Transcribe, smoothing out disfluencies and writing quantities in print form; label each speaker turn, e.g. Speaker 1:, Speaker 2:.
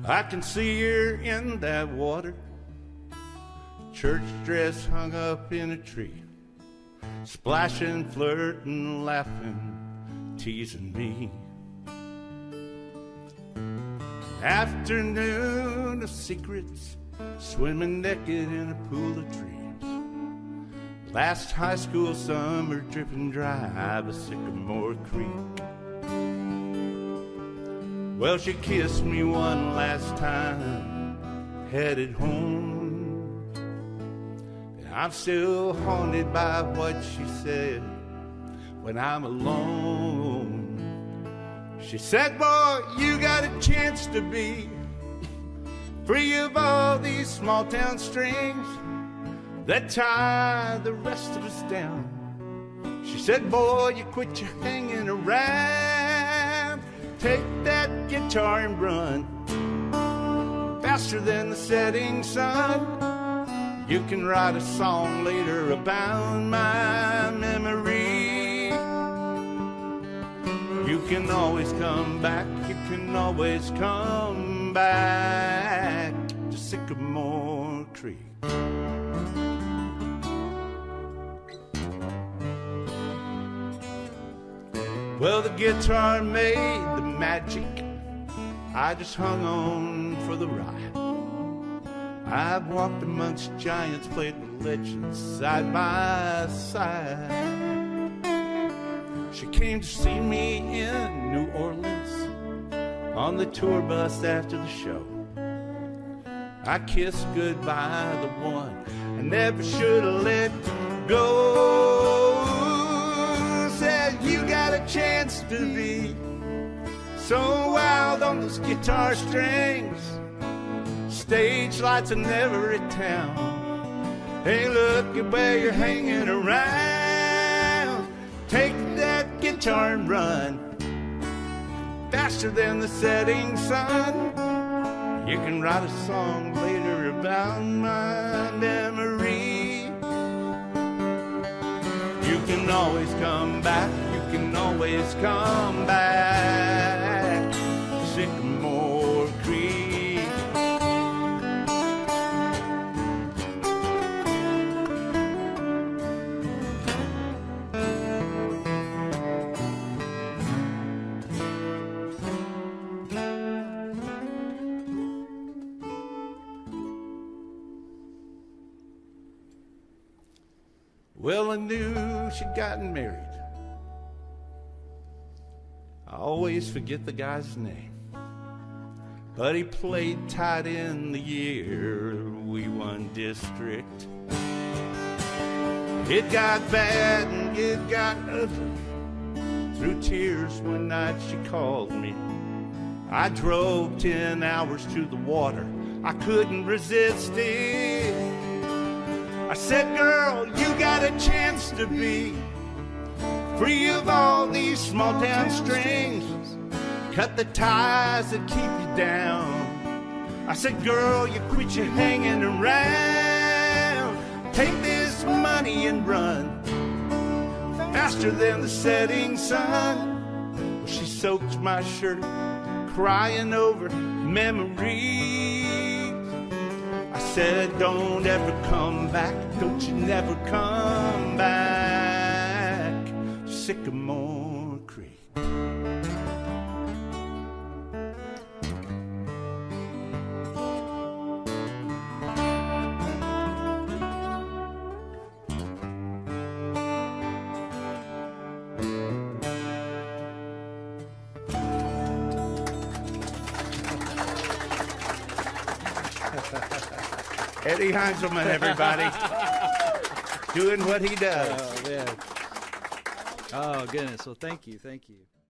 Speaker 1: I can see her in that water, church dress hung up in a tree, splashing, flirting, laughing, teasing me. Afternoon of secrets, swimming naked in a pool of dreams. Last high school summer, dripping dry by Sycamore Creek. Well, she kissed me one last time, headed home. And I'm still haunted by what she said when I'm alone. She said, boy, you got a chance to be free of all these small town strings that tie the rest of us down. She said, boy, you quit your hanging around, take that guitar and run faster than the setting sun. You can write a song later about my memory. You can always come back, you can always come back to Sycamore Creek. Well, the guitar made the magic, I just hung on for the ride. I've walked amongst giants, played with legends side by side. She came to see me in New Orleans on the tour bus after the show. I kissed goodbye the one I never should have let go. Said, you got a chance to be so wild on those guitar strings. Stage lights are never in town. Hey, look at where you're hanging around. Take that guitar and run faster than the setting sun. You can write a song later about my memory. You can always come back, you can always come back to Sycamore Creek. Well, I knew she'd gotten married. I always forget the guy's name, but he played tight in the year we won district. It got bad and it got ugly. Through tears one night she called me. I drove 10 hours to the water, I couldn't resist it. I said, girl, you got a chance to be free of all these small town strings. Cut the ties that keep you down. I said, girl, you quit your hanging around. Take this money and run faster than the setting sun. Well, she soaked my shirt, crying over memories. I said, don't ever come back, don't you never come back to Sycamore Creek. Eddie Heinzelman, everybody, doing what he does.
Speaker 2: Oh, man. Oh, goodness. Well, thank you. Thank you.